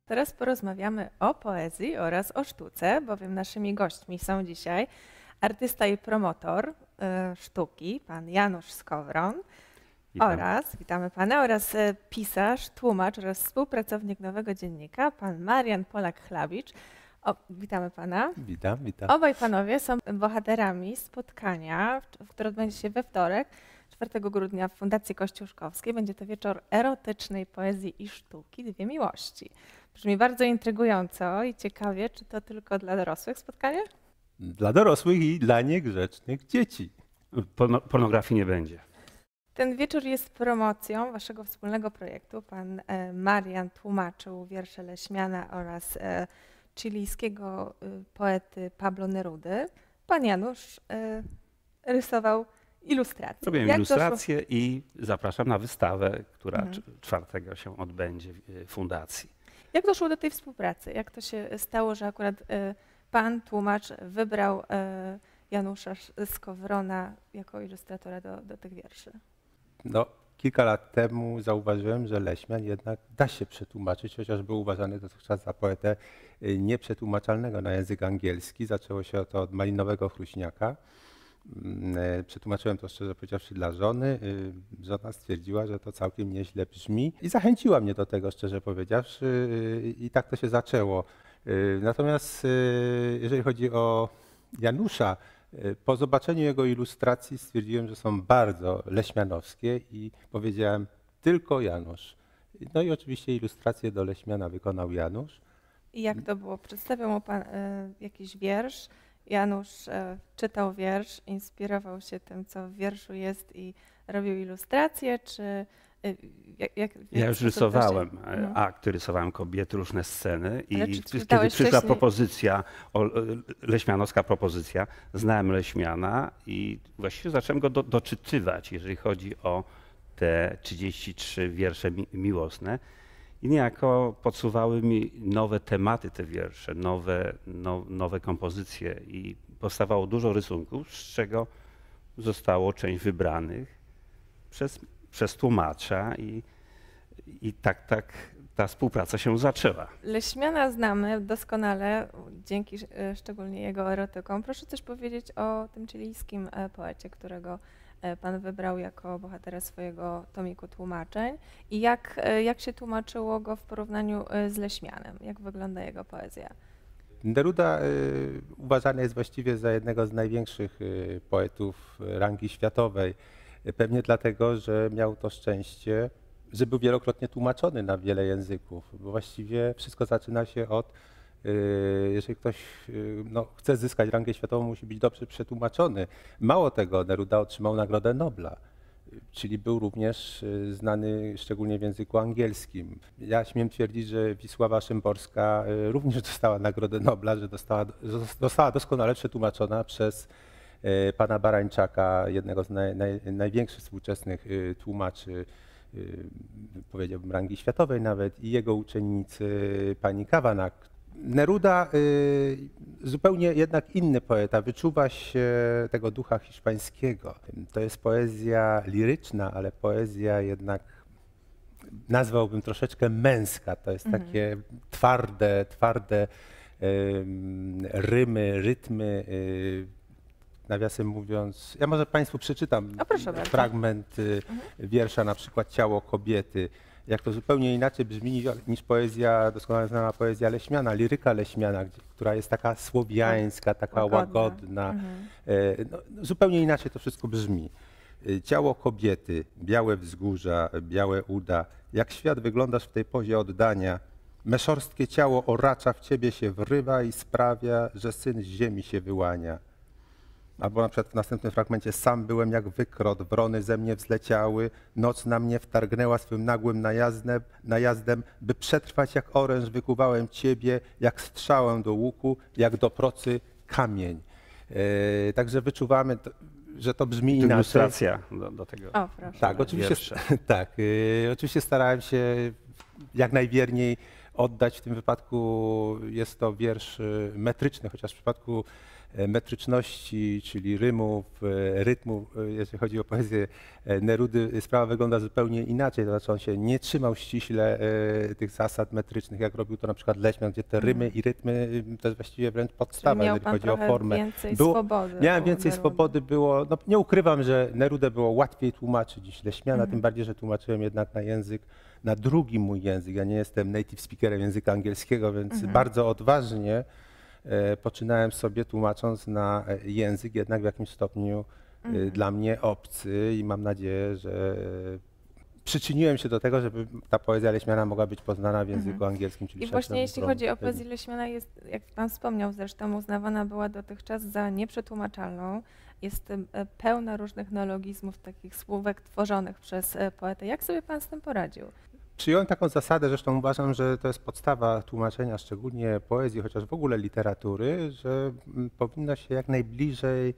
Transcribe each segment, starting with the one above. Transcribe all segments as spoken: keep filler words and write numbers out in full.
Teraz porozmawiamy o poezji oraz o sztuce, bowiem naszymi gośćmi są dzisiaj artysta i promotor y, sztuki, pan Janusz Skowron. Witam. Oraz, witamy pana, oraz y, pisarz, tłumacz oraz współpracownik Nowego Dziennika, pan Marian Polak-Chlabicz. O, witamy pana. Witam, witam. Obaj panowie są bohaterami spotkania, które odbędzie się we wtorek, czwartego grudnia w Fundacji Kościuszkowskiej. Będzie to wieczór erotycznej poezji i sztuki, dwie miłości. Brzmi bardzo intrygująco i ciekawie. Czy to tylko dla dorosłych spotkanie? Dla dorosłych i dla niegrzecznych dzieci. Porno, pornografii nie będzie. Ten wieczór jest promocją waszego wspólnego projektu. Pan e, Marian tłumaczył wiersze Leśmiana oraz e, chilijskiego e, poety Pablo Nerudy. Pan Janusz e, rysował ilustracje. Robiłem Jak ilustracje doszło? i zapraszam na wystawę, która Mhm. czwartego się odbędzie w fundacji. Jak doszło do tej współpracy? Jak to się stało, że akurat e, pan tłumacz wybrał e, Janusza Skowrona jako ilustratora do, do tych wierszy? No, kilka lat temu zauważyłem, że Leśmian jednak da się przetłumaczyć, chociaż był uważany dotychczas za poetę y, nieprzetłumaczalnego na język angielski. Zaczęło się to od Malinowego Chruśniaka. Y, Przetłumaczyłem to, szczerze powiedziawszy, dla żony. Y, Żona stwierdziła, że to całkiem nieźle brzmi i zachęciła mnie do tego, szczerze powiedziawszy, y, i tak to się zaczęło. Y, Natomiast y, jeżeli chodzi o Janusza, po zobaczeniu jego ilustracji stwierdziłem, że są bardzo leśmianowskie i powiedziałem tylko Janusz. No i oczywiście ilustrację do Leśmiana wykonał Janusz. I jak to było? Przedstawiał mu pan e, jakiś wiersz. Janusz e, czytał wiersz, inspirował się tym, co w wierszu jest i robił ilustracje, czy e, jak, jak, w Ja jaki już sposób rysowałem to się- Mhm. akty, rysowałem kobiety, różne sceny Ale i czy kiedy czytałeś przyszła wcześniej- propozycja, o, leśmianowska propozycja, znałem Leśmiana i właściwie zacząłem go do, doczytywać, jeżeli chodzi o te trzydzieści trzy wiersze mi, miłosne. I niejako podsuwały mi nowe tematy te wiersze, nowe, no, nowe kompozycje i powstawało dużo rysunków, z czego zostało część wybranych przez, przez tłumacza i, i tak, tak ta współpraca się zaczęła. Leśmiana znamy doskonale dzięki e, szczególnie jego erotykom. Proszę coś powiedzieć o tym chilijskim e, poecie, którego e, pan wybrał jako bohatera swojego tomiku tłumaczeń i jak, e, jak się tłumaczyło go w porównaniu e, z Leśmianem? Jak wygląda jego poezja? Neruda y, uważany jest właściwie za jednego z największych y, poetów rangi światowej. Y, Pewnie dlatego, że miał to szczęście, że był wielokrotnie tłumaczony na wiele języków. Bo właściwie wszystko zaczyna się od, y, jeżeli ktoś y, no, chce zyskać rangę światową, musi być dobrze przetłumaczony. Mało tego, Neruda otrzymał Nagrodę Nobla, y, czyli był również y, znany szczególnie w języku angielskim. Ja śmiem twierdzić, że Wisława Szymborska y, również dostała Nagrodę Nobla, że dostała, że została doskonale przetłumaczona przez y, pana Barańczaka, jednego z naj, naj, największych współczesnych y, tłumaczy, y, powiedziałbym rangi światowej nawet, i jego uczennicy pani Kavanagh. Neruda y, zupełnie jednak inny poeta, wyczuwa się tego ducha hiszpańskiego. To jest poezja liryczna, ale poezja jednak nazwałbym troszeczkę męska. To jest Mhm. takie twarde, twarde ym, rymy, rytmy. y, Nawiasem mówiąc, ja może Państwu przeczytam O, proszę bardzo. fragment y, wiersza, na przykład Ciało kobiety. Jak to zupełnie inaczej brzmi niż poezja, doskonale znana poezja Leśmiana, liryka Leśmiana, gdzie- która jest taka słowiańska, taka Łagodna. łagodna. Mhm. E, No, zupełnie inaczej to wszystko brzmi. E, Ciało kobiety, białe wzgórza, białe uda. Jak świat wyglądasz w tej pozie oddania. Meszorstkie ciało oracza w ciebie się wrywa i sprawia, że syn z ziemi się wyłania. Albo na przykład w następnym fragmencie: sam byłem jak wykrot, wrony ze mnie wzleciały, noc na mnie wtargnęła swym nagłym najazdem, najazdem, by przetrwać jak oręż wykuwałem ciebie, jak strzałę do łuku, jak do procy kamień. E, także wyczuwamy, to, że to brzmi Tu inaczej. ilustracja do, do tego. O, proszę. Tak, oczywiście, wiersza. tak, y, oczywiście starałem się jak najwierniej oddać. W tym wypadku jest to wiersz y, metryczny, chociaż w przypadku metryczności, czyli rymów, rytmu. Jeżeli chodzi o poezję Nerudy, sprawa wygląda zupełnie inaczej. To znaczy on się nie trzymał ściśle tych zasad metrycznych, jak robił to na przykład Leśmian, gdzie te rymy i rytmy to jest właściwie wręcz podstawa, miał jeżeli pan chodzi o trochę formę. więcej Było, swobody miałem u więcej Nerudy. swobody, było, no, nie ukrywam, że Nerudę było łatwiej tłumaczyć niż Leśmiana, Mhm. tym bardziej, że tłumaczyłem jednak na język, na drugi mój język. Ja nie jestem native speakerem języka angielskiego, więc Mhm. bardzo odważnie e, poczynałem sobie tłumacząc na e, język jednak w jakimś stopniu e, Mhm. dla mnie obcy i mam nadzieję, że przyczyniłem się do tego, żeby ta poezja Leśmiana mogła być poznana w języku Mhm. angielskim. Czyli I właśnie szerszym jeśli gronie chodzi o ludzi. poezję Leśmiana, jest, jak pan wspomniał zresztą, uznawana była dotychczas za nieprzetłumaczalną. Jest em, e, pełna różnych neologizmów, takich słówek tworzonych przez e, poetę. Jak sobie pan z tym poradził? Przyjąłem taką zasadę, zresztą uważam, że to jest podstawa tłumaczenia, szczególnie poezji, chociaż w ogóle literatury, że mm, powinno się jak najbliżej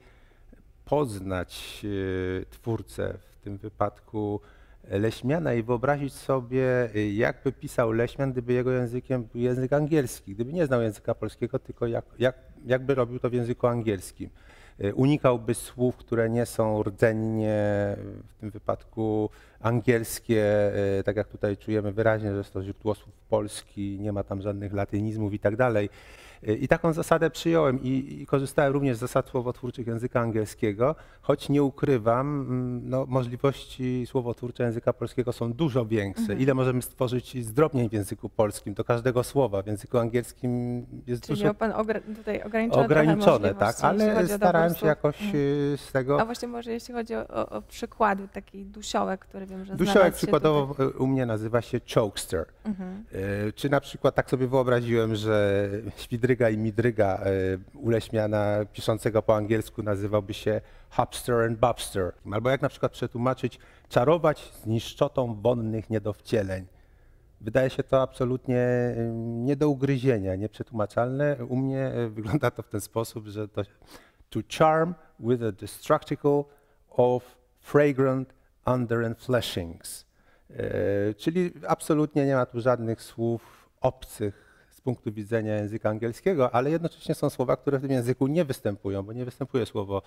poznać e, twórcę, w tym wypadku Leśmiana, i wyobrazić sobie, e, jakby pisał Leśmian, gdyby jego językiem był język angielski, gdyby nie znał języka polskiego, tylko jak, jak, jakby robił to w języku angielskim. E, Unikałby słów, które nie są rdzennie, w tym wypadku angielskie, e, tak jak tutaj czujemy wyraźnie, że jest to źródło słów polski, nie ma tam żadnych latynizmów i tak dalej. E, I taką zasadę przyjąłem i, i korzystałem również z zasad słowotwórczych języka angielskiego, choć nie ukrywam, mm, no, możliwości słowotwórcze języka polskiego są dużo większe. Mhm. Ile możemy stworzyć zdrobnień w języku polskim do każdego słowa, w języku angielskim jest Czyli dużo miał pan ogra tutaj ograniczone, trochę ograniczone, tak, możliwości, jeśli ale chodzi o starałem dobór się słów. jakoś Mhm. e, z tego. A właśnie może jeśli chodzi o, o, o przykłady, taki dusiołek, który wiem, że Dusiołek znalazł się przykładowo tutaj. e, u mnie nazywa się chokester. Mhm. E, Czy na przykład tak sobie wyobraziłem, że Świdryga i Midryga e, u Leśmiana piszącego po angielsku nazywałby się Hopster and Bobster. Albo jak na przykład przetłumaczyć czarować z niszczotą wonnych niedowcieleń. Wydaje się to absolutnie e, nie do ugryzienia, nieprzetłumaczalne. U mnie e, wygląda to w ten sposób, że to to charm with a destructicle of fragrant under and fleshings. E, Czyli absolutnie nie ma tu żadnych słów obcych z punktu widzenia języka angielskiego, ale jednocześnie są słowa, które w tym języku nie występują, bo nie występuje słowo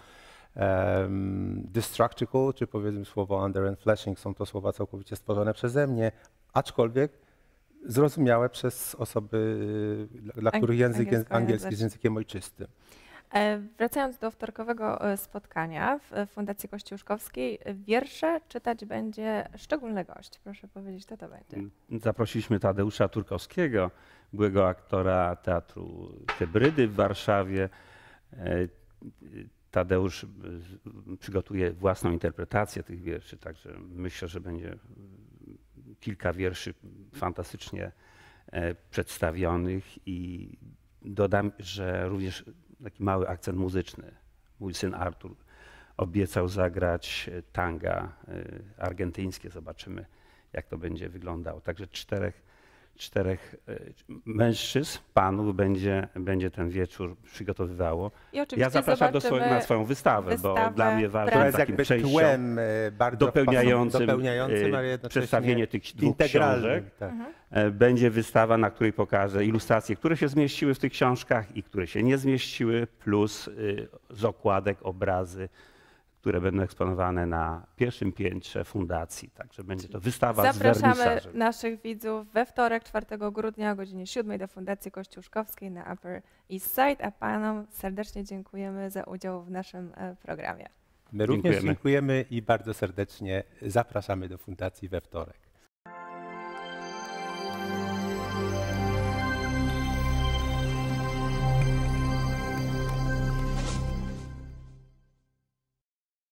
um, destructible, czy powiedzmy słowo under and fleshing. Są to słowa całkowicie stworzone przeze mnie, aczkolwiek zrozumiałe przez osoby, y, dla, dla Ang- których język jest angielskojęzyczne. angielski jest językiem ojczystym. E, Wracając do wtorkowego e, spotkania w e, Fundacji Kościuszkowskiej, e, wiersze czytać będzie szczególny gość. Proszę powiedzieć, kto to będzie. Zaprosiliśmy Tadeusza Turkowskiego, byłego aktora Teatru Hebrydy w Warszawie. E, Tadeusz e, przygotuje własną interpretację tych wierszy, także myślę, że będzie kilka wierszy fantastycznie e, przedstawionych i dodam, że również taki mały akcent muzyczny. Mój syn Artur obiecał zagrać tanga e, argentyńskie. Zobaczymy, jak to będzie wyglądało. Także czterech, czterech e, mężczyzn, panów będzie, będzie ten wieczór przygotowywało. I oczywiście Ja zapraszam do zobaczymy swojej, na swoją wystawę, bo wystawę dla mnie prac. ważne Która jest jest takim jakby przejściowym, tłem e, bardzo dopełniającym, dopełniającym, ale e, jednocześnie przedstawienie tych dwóch integralnym. książek. Tak. Mhm. E, Będzie wystawa, na której pokażę ilustracje, które się zmieściły w tych książkach i które się nie zmieściły, plus y, z okładek obrazy, które będą eksponowane na pierwszym piętrze fundacji. Także będzie to wystawa z Zapraszamy wernisażem. naszych widzów we wtorek, czwartego grudnia o godzinie siódmej do Fundacji Kościuszkowskiej na Upper East Side, a panom serdecznie dziękujemy za udział w naszym e, programie. My również Dziękujemy. dziękujemy i bardzo serdecznie zapraszamy do fundacji we wtorek.